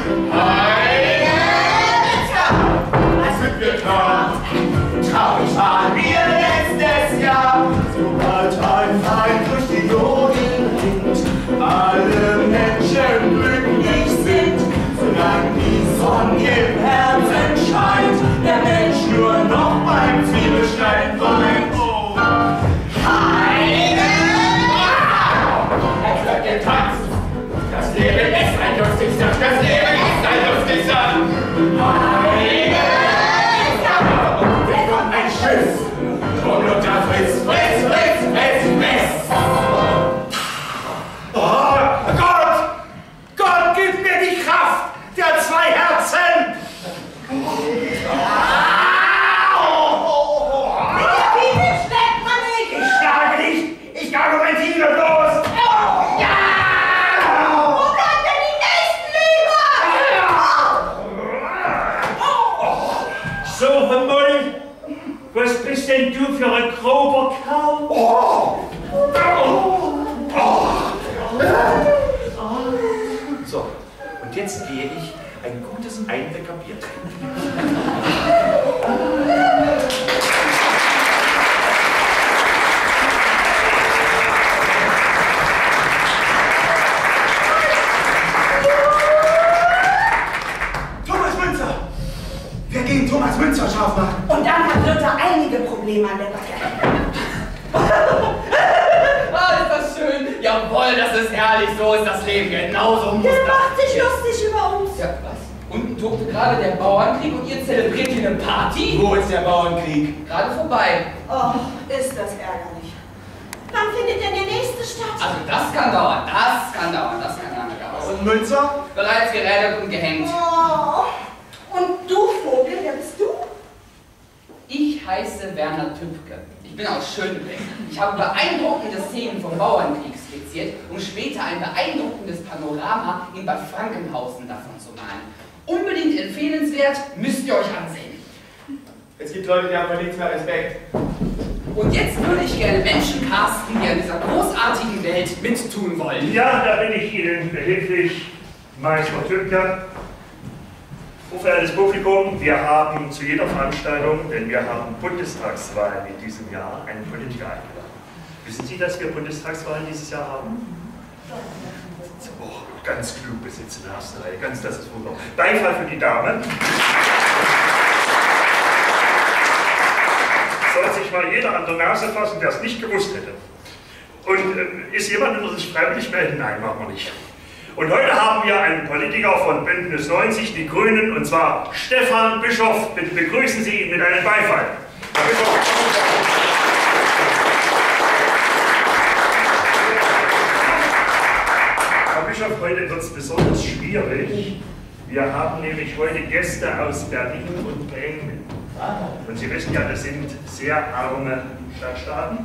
Was wird getan? Traurig waren wir letztes Jahr. Sobald ein Feind durch die Jodel ringt, alle Menschen glücklich sind, solange die Sonne im Herzen scheint, der Mensch nur noch beim Zwiebelschneiden weint. Oh. Es wird getanzt. Das Leben ist ein lustigster. Das Leben ist ein lustigster. Es kommt ein Schiff. Und Luther friss. Oh, Gott, gib mir die Kraft der zwei Herzen! Mit der Bibel schlägt man nicht! Ich schlage nicht, ich argumentiere bloß! Ja! Wo bleibt denn die Nächstenliebe? So, Moll, was bist denn du für ein grober Kerl? So, und jetzt gehe ich ein gutes Einwecker Bier trinken. Thomas Münzer! Wir gehen Thomas Münzer scharf machen. Und dann hat Luther einige Probleme an der Backe. Ist das schön? Jawohl, das ist herrlich, so ist das Leben, genauso muss Der das. macht sich lustig über uns. Ja, was? Unten tobte gerade der Bauernkrieg und ihr zelebriert hier eine Party? Wo ist der Bauernkrieg? Gerade vorbei. Oh, ist das ärgerlich. Wann findet denn der nächste statt? Also das kann dauern, das kann lange dauern. Und Münzer? Bereits gerettet und gehängt. Oh. Und du, Vogel, wer bist du? Ich heiße Werner Tübke. Ich bin aus Schönebeck. Ich habe beeindruckende Szenen vom Bauernkrieg skizziert, um später ein beeindruckendes Panorama in Bad Frankenhausen davon zu malen. Unbedingt empfehlenswert, müsst ihr euch ansehen. Es gibt Leute, die haben vor nichts mehr Respekt. Und jetzt würde ich gerne Menschen casten, die an dieser großartigen Welt mittun wollen. Ja, da bin ich Ihnen behilflich, Meister Tübke. Hochverehrtes Publikum, wir haben zu jeder Veranstaltung, denn wir haben Bundestagswahlen in diesem Jahr, einen Politiker eingeladen. Wissen Sie, dass wir Bundestagswahlen dieses Jahr haben? Oh, ganz klug besitzen in der ersten Reihe, das ist wunderbar. Beifall für die Damen. Soll sich mal jeder an der Nase fassen, der es nicht gewusst hätte. Und ist jemand unter sich freiwillig melden? Nein, machen wir nicht. Und heute haben wir einen Politiker von Bündnis 90, die Grünen, und zwar Stefan Bischoff. Bitte begrüßen Sie ihn mit einem Beifall. Herr Bischoff, heute wird es besonders schwierig. Wir haben nämlich heute Gäste aus Berlin und Bremen. Und Sie wissen ja, das sind sehr arme Stadtstaaten.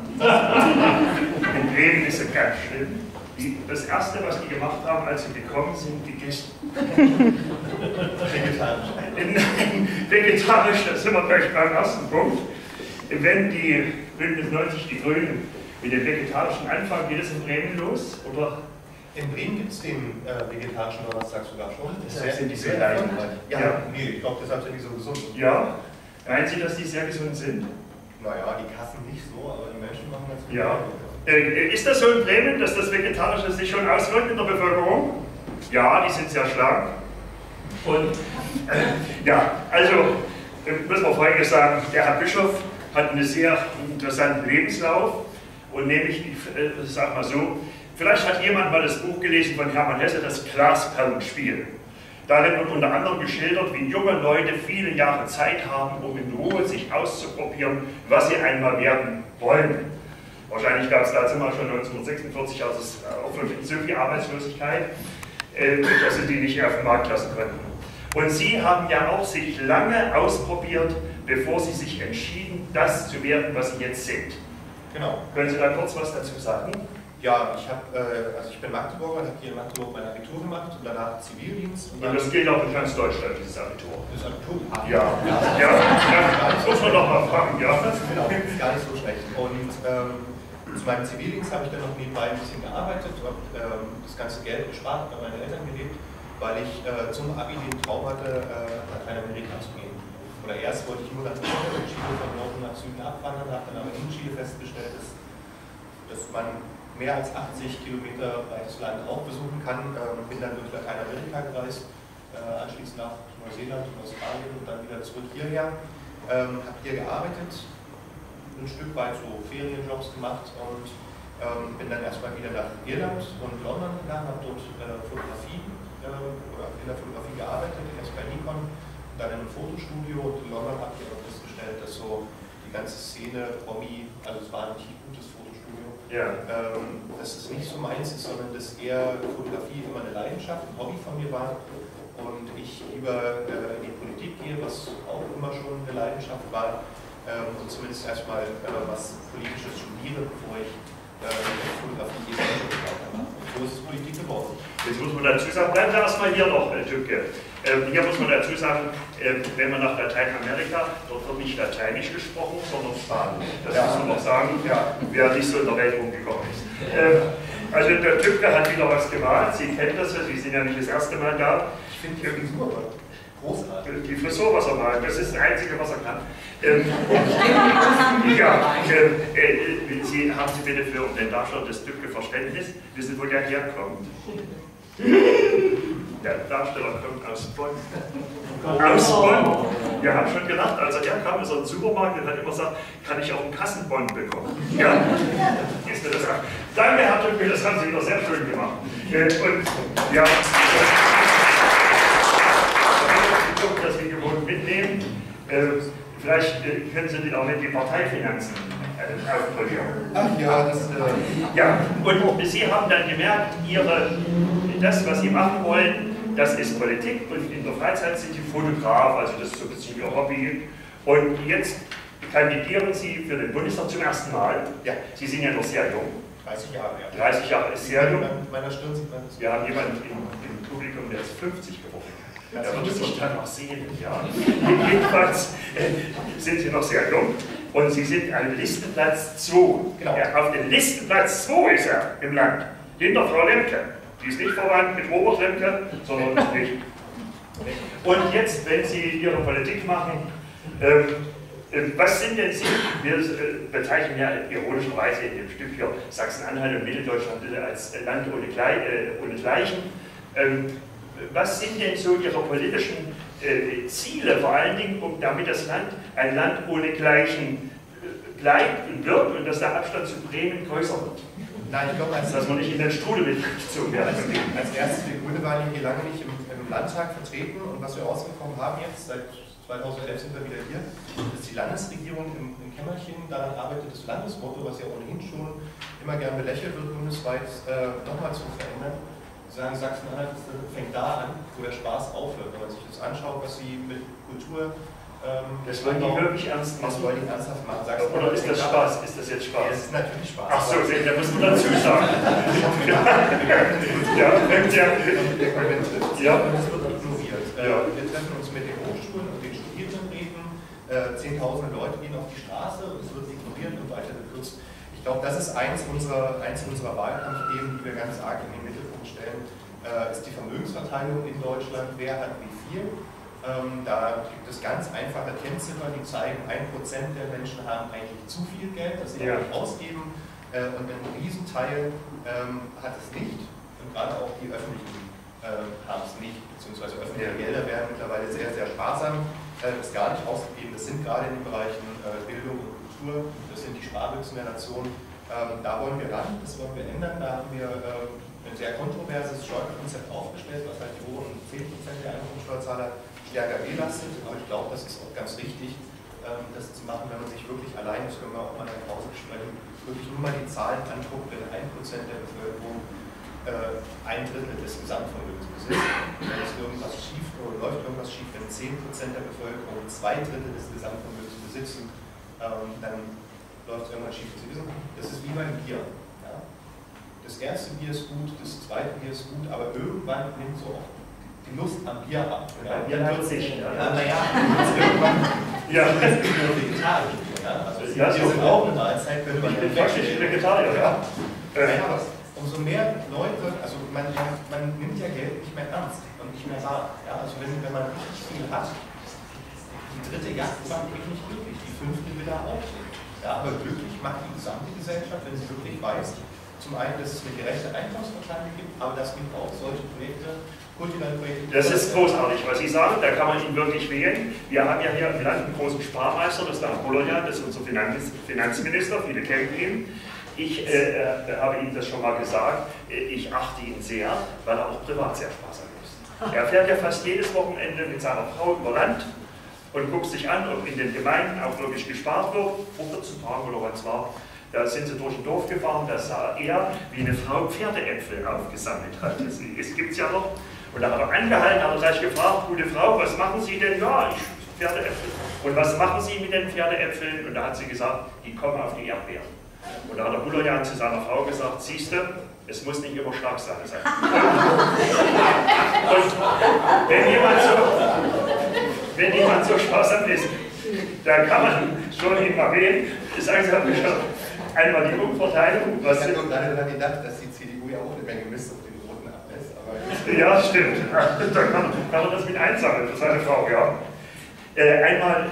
In Bremen ist es ganz schlimm. Das Erste, was die gemacht haben, als sie gekommen sind, gegessen. Vegetarisch. Nein, vegetarisch, das sind wir gleich beim ersten Punkt. Wenn die Bündnis 90, die Grünen, mit dem Vegetarischen anfangen, geht es in Bremen los? Oder? In Bremen gibt es den vegetarischen Donnerstag sogar schon. Deshalb sind die so leiden. Ja, nee, ich glaube, deshalb sind die so gesund. Ja, meinen Sie, dass die sehr gesund sind? Naja, die Kassen nicht so, aber die Menschen machen das gut. Ja. Ist das so in Bremen, dass das Vegetarische sich schon auswirkt in der Bevölkerung? Ja, die sind sehr schlank. Und ja, also müssen wir Folgendes sagen, der Herr Bischoff hat einen sehr interessanten Lebenslauf und nämlich, sag mal so, vielleicht hat jemand mal das Buch gelesen von Hermann Hesse, das Glasperlenspiel. Darin wird unter anderem geschildert, wie junge Leute viele Jahre Zeit haben, um in Ruhe sich auszuprobieren, was sie einmal werden wollen. Wahrscheinlich gab es dazu mal schon 1946 auch so viel Arbeitslosigkeit, dass sie die nicht auf den Markt lassen konnten. Und Sie haben ja auch sich lange ausprobiert, bevor Sie sich entschieden, das zu werden, was Sie jetzt sind. Genau. Können Sie da kurz was dazu sagen? Ja, ich bin Magdeburger, habe hier in Magdeburg mein Abitur gemacht und danach Zivildienst. Und das gilt auch in ganz Deutschland, dieses Abitur. Das Abitur? Ja, das muss man doch mal fragen, ja. Genau, ist gar nicht so schlecht. Und zu meinem Zivildienst habe ich dann noch nebenbei ein bisschen gearbeitet und das ganze Geld gespart, bei meinen Eltern gelebt, weil ich zum Abi den Traum hatte, nach Lateinamerika zu gehen. Oder erst wollte ich nur nach Chile von Norden nach Süden abwandern, habe dann aber in Chile festgestellt, dass man mehr als 80 Kilometer weites Land auch besuchen kann. Bin dann durch Lateinamerika gereist, anschließend nach Neuseeland und Australien und dann wieder zurück hierher. Habe hier gearbeitet, ein Stück weit so Ferienjobs gemacht und bin dann erstmal wieder nach Irland und London gegangen, habe dort Fotografie oder in der Fotografie gearbeitet, erst bei Nikon, dann in einem Fotostudio und in London habe ich aber festgestellt, dass so die ganze Szene, Hobby, also es war nicht ein gutes Fotostudio, dass es nicht so meins ist, sondern dass eher Fotografie immer eine Leidenschaft, ein Hobby von mir war und ich lieber in die Politik gehe, was auch immer schon eine Leidenschaft war. Und zumindest erstmal was Politisches studiere, bevor ich Fotografie mache. So ist es Politik geworden. Jetzt muss man dazu sagen, bleiben Sie erstmal hier noch, Tücke. Hier muss man dazu sagen, wenn man nach Lateinamerika, dort wird nicht Lateinisch gesprochen, sondern Spanisch. Das muss man noch sagen, wer nicht so in der Welt rumgekommen ist. Also der Tücke hat wieder was gemalt, Sie kennen das ja, Sie sind ja nicht das erste Mal da. Ich finde die Frisur großartig. Die Frisur, was er malt, das ist das Einzige, was er kann. Haben Sie bitte für den Darsteller des Tücke Verständnis, wissen, wo der herkommt? Der Darsteller kommt aus Bonn. Aus Bonn? Wir haben schon gedacht, als er herkam, ist er im Supermarkt und hat immer gesagt, kann ich auch einen Kassenbon bekommen? Ja, ist mir das auch. Danke, Herr Tücke, das haben Sie wieder sehr schön gemacht. Und ja, das wir gewohnt mitnehmen. Vielleicht können Sie die auch mit den Parteifinanzen aufpolieren. Ach ja, das ja, und Sie haben dann gemerkt, das, was Sie machen wollen, das ist Politik und in der Freizeit sind Sie Fotograf, also das ist so ein bisschen Ihr Hobby. Und jetzt kandidieren Sie für den Bundestag zum ersten Mal. Ja, Sie sind ja noch sehr jung. 30 Jahre, ja. 30 Jahre ist sehr jung. Mit meiner Stirn sieht man das. Wir haben jemanden im Publikum, der ist 50 geworden. Ja, wird es sich dann noch sehen, ja. Jedenfalls sind Sie noch sehr jung und Sie sind an Listenplatz 2. Genau. Ja, auf dem Listenplatz 2 ist er im Land, hinter Frau Lemke. Die ist nicht verwandt mit Robert Lemke, sondern nicht. Und jetzt, wenn Sie Ihre Politik machen, was sind denn Sie, wir bezeichnen ja ironischerweise in dem Stück hier Sachsen-Anhalt und Mitteldeutschland als Land ohne Gleichen. Was sind denn so Ihre politischen Ziele, vor allen Dingen, damit das Land ein Land ohne Gleichen bleibt und wird und dass der Abstand zu Bremen größer wird? Nein, ich glaube, dass man nicht in den Strudel mitgezogen werden. Als erstes, wir Grüne waren hier lange nicht im Landtag vertreten und was wir rausbekommen haben jetzt, seit 2011 sind wir wieder hier, ist die Landesregierung im Kämmerchen, daran arbeitet das Landesmotto, was ja ohnehin schon immer gern belächelt wird, bundesweit nochmal zu verändern. Sie sagen, Sachsen-Anhalt fängt da an, wo der Spaß aufhört. Wenn man sich das anschaut, was sie mit Kultur das wollen die wirklich ernst machen? Das wollen die ernsthaft machen. Oder ist das Spaß? Ist das jetzt Spaß? Ja, es ist natürlich Spaß. Ach so, da muss man dazu sagen. Ja, und es wird ignoriert. Wir treffen uns mit den Hochschulen und den Studierendenräten, 10.000 Leute gehen auf die Straße und es wird ignoriert und weiter gekürzt. Ich glaube, das ist eins unserer Wahlkampfthemen, die wir ganz arg in den Mittelpunkt stellen, ist die Vermögensverteilung in Deutschland. Wer hat wie viel? Da gibt es ganz einfache Kennziffern, die zeigen, 1% der Menschen haben eigentlich zu viel Geld, das sie auch nicht ausgeben, und ein Riesenteil hat es nicht, und gerade auch die Öffentlichen haben es nicht, beziehungsweise öffentliche Gelder werden mittlerweile sehr, sehr sparsam, ist gar nicht ausgegeben. Das sind gerade in den Bereichen Bildung und Kultur, das sind die Sparbüchsen der Nation. Da wollen wir ran, das wollen wir ändern. Da haben wir ein sehr kontroverses Steuerkonzept aufgestellt, was halt die oberen 10% der Einkommenssteuerzahler stärker belastet. Aber ich glaube, das ist auch ganz wichtig, das zu machen, wenn man sich wirklich allein, das können wir auch mal in der Pause besprechen, wirklich nur mal die Zahlen anguckt, wenn 1% der Bevölkerung 1/3 des Gesamtvermögens besitzt. Wenn es irgendwas schief oder läuft irgendwas schief, wenn 10% der Bevölkerung 2/3 des Gesamtvermögens besitzen, dann läuft es irgendwann schief. Sie wissen, das ist wie beim Bier. Ja? Das erste Bier ist gut, das zweite Bier ist gut, aber irgendwann nimmt so auch die Lust am Bier ab. Ja, Bier wird sich. Naja, irgendwann ist es nur vegetarisch. Ja? Also wir sind auch eine Mahlzeit, wenn man faktisch Vegetarier, ja. Umso mehr Leute, also man nimmt ja Geld nicht mehr ernst und nicht mehr wahr. Ja? Also wenn man richtig viel hat, die dritte Jagd macht mich nicht glücklich, die fünfte will er auch nicht. Ja, aber glücklich macht die gesamte Gesellschaft, wenn sie wirklich weiß, zum einen, dass es eine gerechte Einkommensverteilung gibt, aber dass wir auch solche Projekte, kulturelle Projekte... Das ist großartig, was Sie sagen, da kann man ihn wirklich wählen. Wir haben ja hier im Land einen großen Sparmeister, das ist der Bolojan, das ist unser Finanzminister, viele kennen ihn. Ich habe Ihnen das schon mal gesagt, ich achte ihn sehr, weil er auch privat sehr sparsam ist. Er fährt ja fast jedes Wochenende mit seiner Frau über Land und guckt sich an, ob in den Gemeinden auch wirklich gespart wird. Vor 14 Tagen oder was war, da sind sie durch ein Dorf gefahren, da sah er, wie eine Frau Pferdeäpfel aufgesammelt hat. Das gibt es ja noch. Und da hat er angehalten, hat er gleich gefragt, gute Frau, was machen Sie denn? Ja, ich Pferdeäpfel. Und was machen Sie mit den Pferdeäpfeln? Und da hat sie gesagt, die kommen auf die Erdbeeren. Und da hat der Bolojan zu seiner Frau gesagt, siehst du, es muss nicht immer Schlagsahne sein. Und wenn jemand so sparsam ist, dann kann man schon immer wählen. Sagen Sie schon einmal die Umverteilung. Ich habe nur gerade daran gedacht, dass die CDU ja auch eine Menge Mist auf den Roten ablässt. Ja, stimmt. Da kann man das mit einsammeln für seine Frau, ja. Einmal,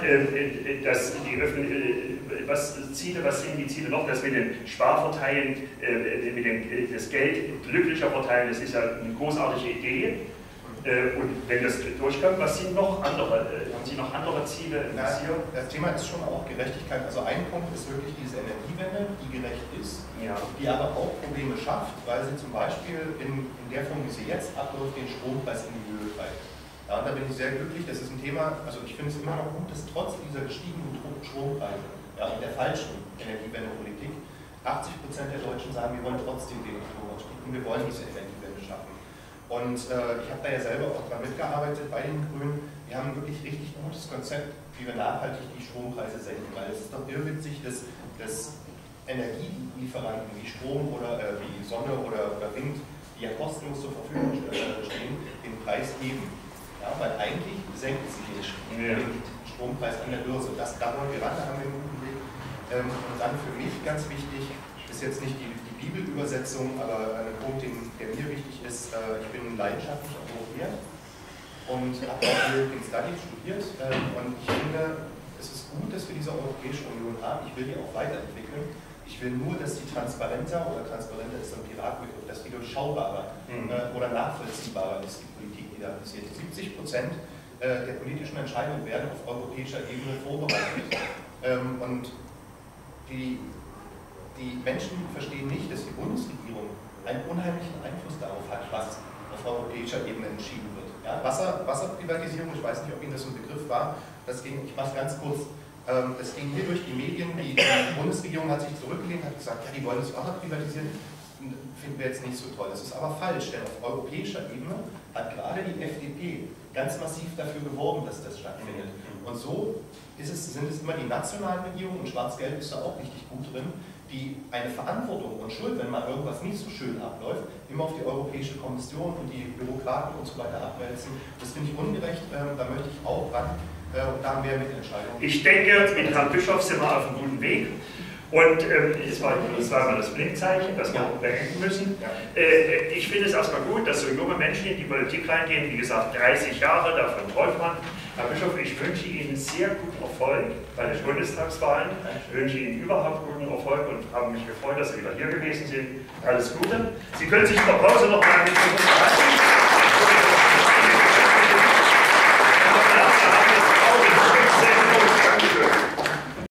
was sind die Ziele noch? Das mit dem Sparverteilen, das Geld glücklicher verteilen, das ist ja eine großartige Idee. Und wenn das durchkommt, was sind noch andere, haben Sie noch andere Ziele? Das Thema ist schon auch Gerechtigkeit. Also ein Punkt ist wirklich diese Energiewende, die gerecht ist, ja, die aber auch Probleme schafft, weil sie zum Beispiel in der Form, wie sie jetzt abläuft, den Strompreis in die Höhe treibt. Ja, und da bin ich sehr glücklich, das ist ein Thema, also ich finde es immer noch gut, dass trotz dieser gestiegenen Strompreise, ja, und der falschen Energiewendepolitik 80% der Deutschen sagen, wir wollen trotzdem den Stromanstieg und wir wollen diese Energiewende schaffen. Und ich habe da ja selber auch dran mitgearbeitet bei den Grünen. Wir haben ein wirklich richtig gutes Konzept, wie wir nachhaltig die Strompreise senken, weil es ist doch irrwitzig, dass Energielieferanten wie Strom oder wie Sonne oder Wind, die ja kostenlos zur Verfügung stehen, den Preis geben. Ja, weil eigentlich senken sie den Strompreis an der Börse. Da wollen wir ran, da haben wir einen guten Weg. Und dann für mich ganz wichtig, ist jetzt nicht die Bibelübersetzung, aber ein Punkt, der mir wichtig ist, ich bin leidenschaftlicher Europäer und habe auch European Studies studiert und ich finde, es ist gut, dass wir diese Europäische Union haben. Ich will die auch weiterentwickeln. Ich will nur, dass die transparenter ist ein Piratbegriff, dass die durchschaubarer oder nachvollziehbarer ist, die Politik, die da passiert. 70% der politischen Entscheidungen werden auf europäischer Ebene vorbereitet und die die Menschen verstehen nicht, dass die Bundesregierung einen unheimlichen Einfluss darauf hat, was auf europäischer Ebene entschieden wird. Ja, Wasserprivatisierung, ich weiß nicht, ob Ihnen das ein Begriff war, das ging, ich mache es ganz kurz, das ging hier durch die Medien, die Bundesregierung hat sich zurückgelehnt, hat gesagt, ja, die wollen das Wasser privatisieren, finden wir jetzt nicht so toll. Das ist aber falsch, denn auf europäischer Ebene hat gerade die FDP ganz massiv dafür geworben, dass das stattfindet. Und so sind es immer die nationalen Regierungen, und Schwarz-Gelb ist da auch richtig gut drin, die eine Verantwortung und Schuld, wenn mal irgendwas nicht so schön abläuft, immer auf die Europäische Kommission und die Bürokraten und so weiter abwälzen. Das finde ich ungerecht, da möchte ich auch ran, und da haben wir Mitentscheidungen. Ich denke, mit Herrn Bischof sind wir auf einem guten Weg. Und es war mal das Blinkzeichen, das wir beenden müssen. Ich finde es erstmal gut, dass so junge Menschen in die Politik reingehen, wie gesagt 30 Jahre, davon träumt man. Herr Bischof, ich wünsche Ihnen sehr guten Erfolg bei den Bundestagswahlen. Ich wünsche Ihnen überhaupt guten Erfolg und habe mich gefreut, dass Sie wieder hier gewesen sind. Alles Gute. Sie können sich in der Pause noch mal mit uns unterhalten.